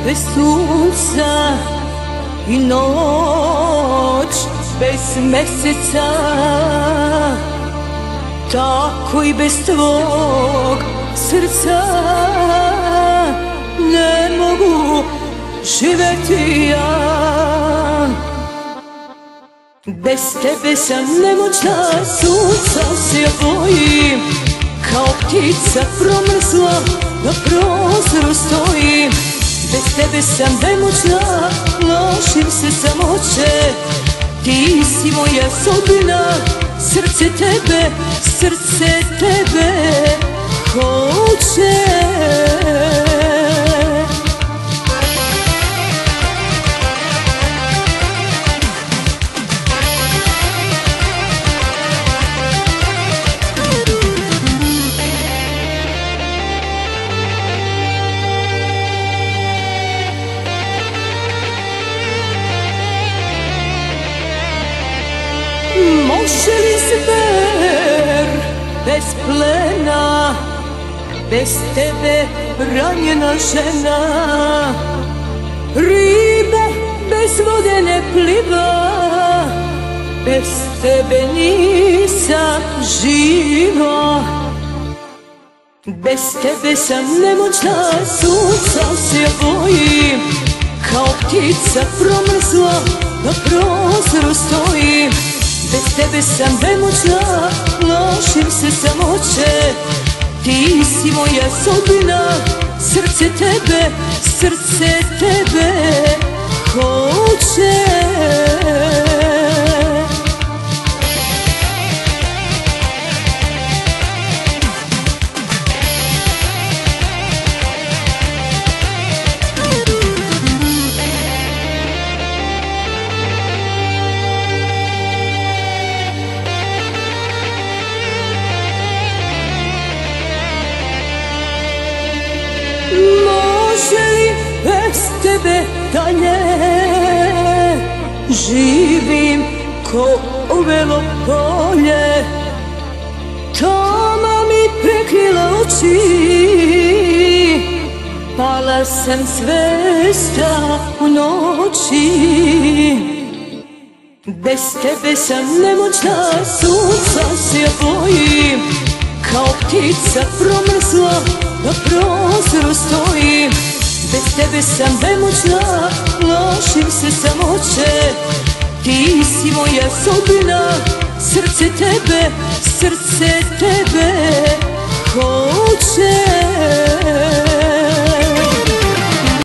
bez sunca i noć bez meseca, tako i bez tvog srca ne mogu živeti ja. Bez tebe sam nemoćna, sunca se bojim, kao ptica promrzla na prozoru stojim. Bez tebe sam nemoćna, plašim se samoće, ti si moja sudbina, srce tebe hoće. Može li zver bez plena, bez tebe ranjena žena, riba bez vode ne pliva, bez tebe nisam živa. Bez tebe sam nemoćna, sunca se bojim, kao ptica promrzla na prozoru stojim. Bez tebe sam nemoćna, plašim se samoće, ti si moja sudbina, srce tebe hoće. Može li bez tebe dalje, živim ko uvelo polje, tama mi prekrila oči, pala sam svesta u noći. Bez tebe sam nemoćna, sunca se bojim, kao ptica promrzla na prozoru stojim. Bez tebe sam nemoćna, plašim se samoće, ti si moja sudbina, srce tebe